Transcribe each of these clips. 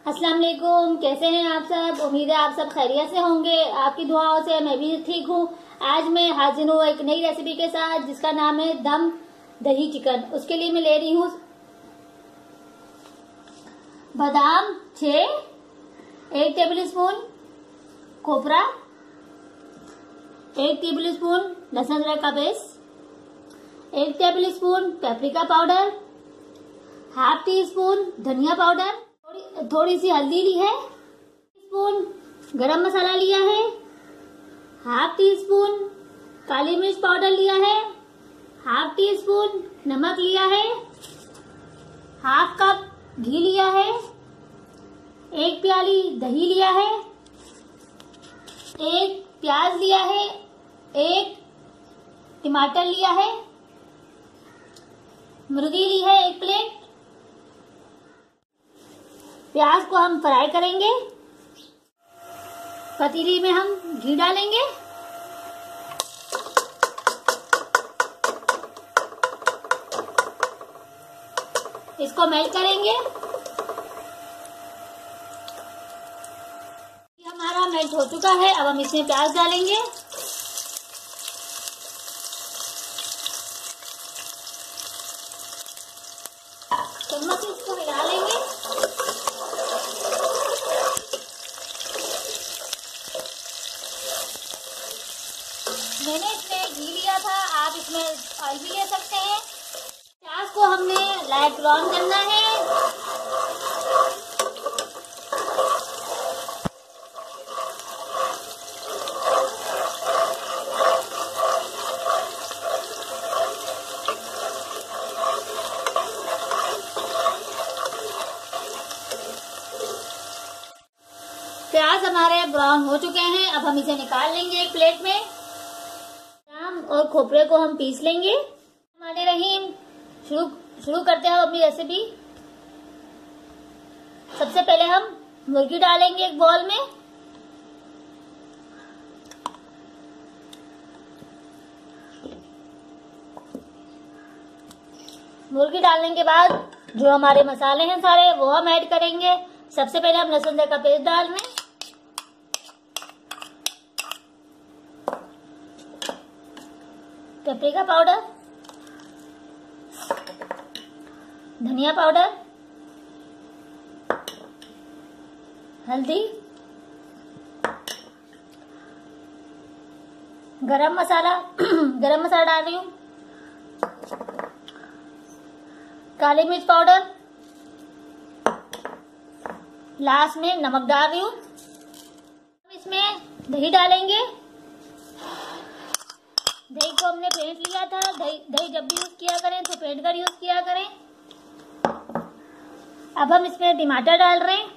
अस्सलाम वालेकुम। कैसे हैं आप सब? उम्मीद है आप सब खैरियत से होंगे। आपकी दुआओं से मैं भी ठीक हूँ। आज मैं हाजिर हूँ एक नई रेसिपी के साथ जिसका नाम है दम दही चिकन। उसके लिए मैं ले रही हूँ बादाम 6, 1 टेबल स्पून खोपरा, 1 टेबल स्पून लहसुन अदरक का paste, 1 tablespoon paprika powder, half teaspoon धनिया पाउडर, थोड़ी सी हल्दी ली है, स्पून गरम मसाला लिया है, हाफ टी स्पून काली मिर्च पाउडर लिया है, हाफ टी स्पून नमक लिया है, हाफ कप घी लिया है, 1 प्याली दही लिया है, 1 प्याज लिया है, 1 टमाटर लिया है, मुर्गी ली है 1 प्लेट। प्याज को हम फ्राई करेंगे। पतीली में हम घी डालेंगे। इसको मेल्ट करेंगे। ये हमारा मेल्ट हो चुका है। अब हम इसमें प्याज डालेंगे। चम्मच से इसको हिला लेंगे। मैंने इसमें घी लिया था, आप इसमें ऑयल भी ले सकते हैं। प्याज को हमने लाइट ब्राउन करना है। प्याज हमारे ब्राउन हो चुके हैं। अब हम इसे निकाल लेंगे एक प्लेट में। और खोपरे को हम पीस लेंगे। हमारे रहीम शुरू करते हैं अपनी रेसिपी। सबसे पहले हम मुर्गी डालेंगे एक बाउल में। मुर्गी डालने के बाद जो हमारे मसाले हैं सारे वो हम ऐड करेंगे। सबसे पहले हम लहसुन अदरक का पेस्ट डाल रहे हैं, पेपरिका पाउडर, धनिया पाउडर, हल्दी, गरम मसाला डाल रही हूँ, काली मिर्च पाउडर, लास्ट में नमक डाल रही हूँ। इसमें दही डालेंगे। दही को हमने फेंट लिया था। दही जब भी यूज किया करें तो फेंट कर यूज किया करें। अब हम इसमें टमाटर डाल रहे हैं।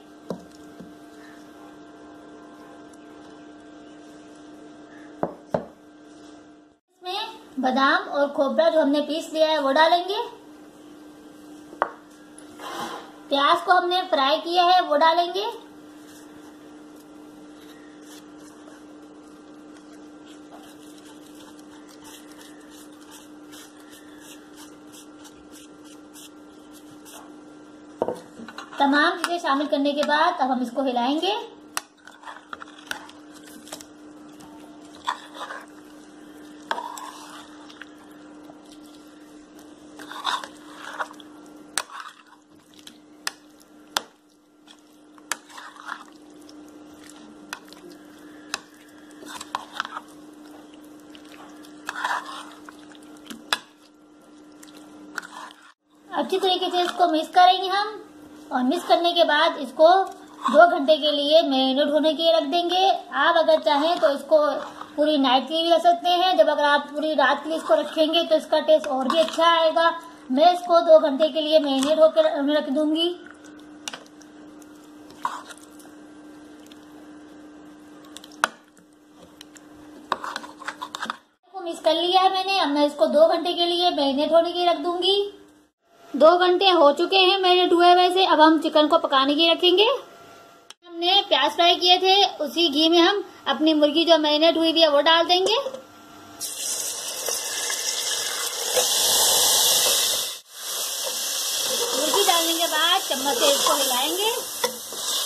इसमें बादाम और खोपरा जो हमने पीस लिया है वो डालेंगे। प्याज को हमने फ्राई किया है वो डालेंगे। तमाम चीजें शामिल करने के बाद अब हम इसको हिलाएंगे। अच्छी तरीके से इसको मिक्स करेंगे हम। और मिक्स करने के बाद इसको 2 घंटे के लिए मैरिनेट होने के लिए रख देंगे। आप अगर चाहें तो इसको पूरी नाइट के लिए भी रख सकते हैं। जब अगर आप पूरी रात के लिए इसको रखेंगे तो इसका टेस्ट और भी अच्छा आएगा। मैं इसको 2 घंटे के लिए मैरिनेट होकर रख दूंगी। इसको मिक्स कर लिया है मैंने। अब मैं इसको 2 घंटे के लिए मैरिनेट होने के लिए रख दूंगी। 2 घंटे हो चुके हैं मैरिनेट हुए वैसे। अब हम चिकन को पकाने के लिए रखेंगे। हमने प्याज फ्राई किए थे, उसी घी में हम अपनी मुर्गी जो मैरिनेट हुई है वो डाल देंगे। मुर्गी डालने के बाद चम्मच से इसको हिलाएंगे।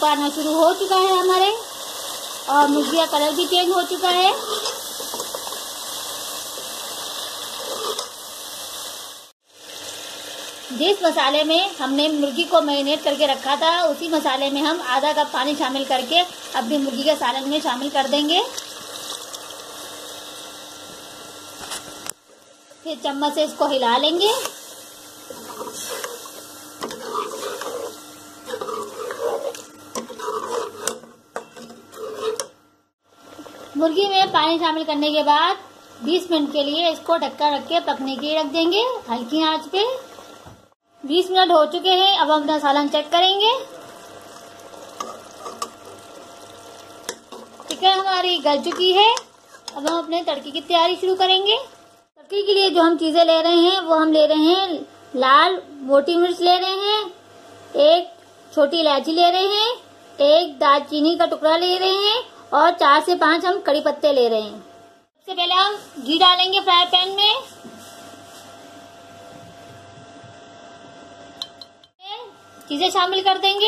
ऊपर आना शुरू हो चुका है हमारे, और मुर्गी का कलर भी चेंज हो चुका है। जिस मसाले में हमने मुर्गी को मैरिनेट करके रखा था, उसी मसाले में हम आधा कप पानी शामिल करके अपनी मुर्गी के सालन में शामिल कर देंगे। फिर चम्मच से इसको हिला लेंगे। मुर्गी में पानी शामिल करने के बाद 20 मिनट के लिए इसको ढक्कन रख के पकने के लिए रख देंगे हल्की आंच पे। 20 मिनट हो चुके हैं। अब हम अपना सालन चेक करेंगे। चिकन हमारी गल चुकी है। अब हम अपने तड़के की तैयारी शुरू करेंगे। तड़के के लिए जो हम चीजें ले रहे हैं वो हम ले रहे हैं लाल मोटी मिर्च ले रहे हैं, एक छोटी इलायची ले रहे हैं, एक दालचीनी का टुकड़ा ले रहे हैं और 4 से 5 हम कड़ी पत्ते ले रहे हैं। सबसे पहले हम घी डालेंगे फ्राई पैन में। चीजें शामिल कर देंगे।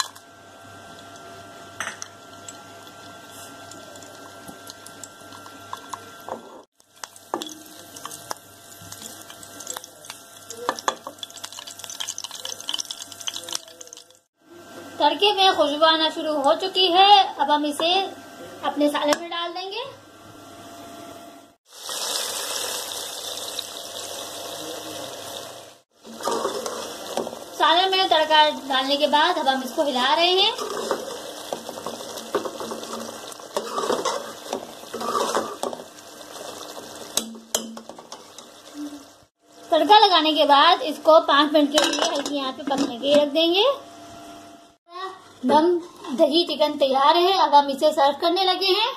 तड़के में खुशबू आना शुरू हो चुकी है। अब हम इसे अपने सालन में डाल देंगे। सालन में तड़का डालने के बाद अब हम इसको हिला रहे हैं। तड़का लगाने के बाद इसको 5 मिनट के लिए हल्की आंच पे पकने के लिए रख देंगे। दम दही चिकन तैयार है। अब हम इसे सर्व करने लगे हैं।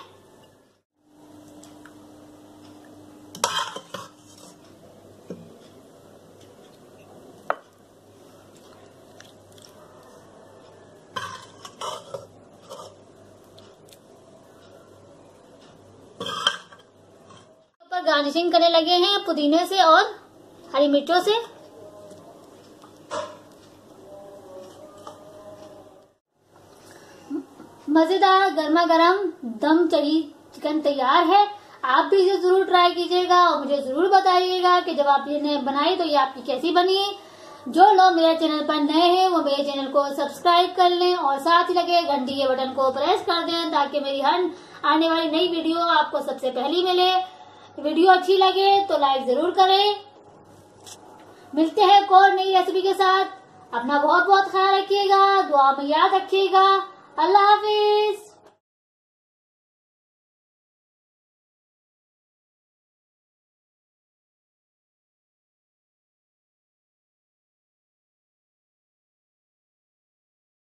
ऊपर गार्निशिंग करने लगे हैं पुदीने से और हरी मिर्चों से। मजेदार गर्मा गर्म दम चढ़ी चिकन तैयार है। आप भी इसे जरूर ट्राई कीजिएगा और मुझे जरूर बताइएगा कि जब आप ये बनाई तो ये आपकी कैसी बनी। जो लोग मेरे चैनल पर नए हैं वो मेरे चैनल को सब्सक्राइब कर लें और साथ ही लगे घंटी के बटन को प्रेस कर दें ताकि मेरी हर आने वाली नई वीडियो आपको सबसे पहली मिले। वीडियो अच्छी लगे तो लाइक जरूर करें। मिलते हैं एक और नई रेसिपी के साथ। अपना बहुत बहुत ख्याल रखिएगा, दुआ में याद रखिएगा। अल्लाह हाफिज।